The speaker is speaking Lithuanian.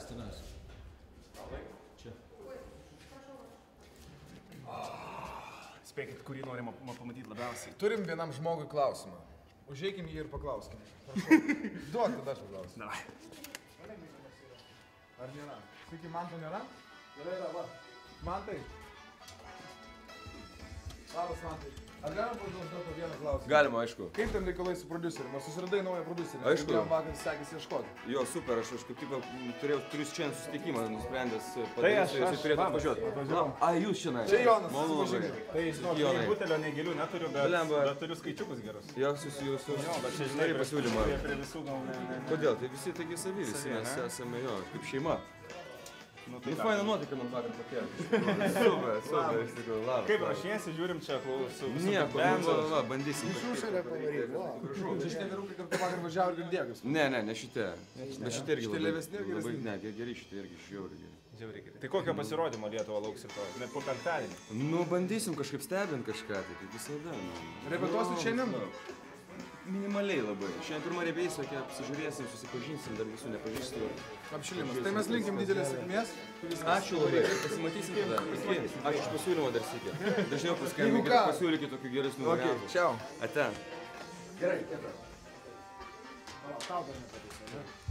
Kristinas. Čia. Spėkit, kurį norim pamatyti labiausiai. Turim vienam žmogui klausimą. Užeikim jį ir paklauskim. Duok tada aš paklausim. Ar nėra? Sveiki, Manto nėra? Yra, va. Mantai. Labas, Mantai. Ar galima užduoti vieną klausimą? Galima, aišku. Kaip ten reikalai su prodiuseriu? Ar susiradai naują prodiuserį? Aišku. Kaip vakar sekėsi ieškoti? Jo, super, aš kaip tik turiu šiandien susitikimą, nusprendęs Tai padaryti, jisai turėtų atvažiuoti. A, jūs šiandien. Čia Jonas, Malonu labai. susipažinkit. Tai žinau, nei butelio, nei gėlių neturiu, bet turiu skaičiukus gerus. Jo, jūsų Bet čia žinai pasiūlymą. Prie visų gal ne. Kodėl? Tai visi taigi savi, visi mes esame jo, kaip šeima. Nu, Tai faina nuotaika man vakar pakėlė. Super, iš tikrųjų, labas. Kaip rašiesi, žiūrim čia su Nieko, benzu. bandysim. Išūšėlė pavaryti. Čia šitie vyrukai kartu vakar važiavo ir girdėkus. Ne šitie. Bet šitie irgi Šitie lėvesni ir geresni? Ne, geri šitie irgi žiauriai geri. Žiauriai gerai. Tai kokio pasirodymo Lietuva lauks rytoj? Net po penktadienį. Nu, bandysim kažkaip stebint kažką, tai kaip visada. Repetuosit šiandien? Minimaliai labai. Šiandien pirmą rebeisą, kai apsižiūrėsim, susipažinsim, dar visų nepažįstu. Apšilimas. Tai mes linkim didelės sėkmės. Ačiū labai, pasimatysim tada. Ačiū už pasiūlymą dar sykį. Dažniau paskambinkit, pasiūlykit tokių geresnių variantų. Čiau. Ate. Gerai, Kebra. Tau dar nepatys, ne?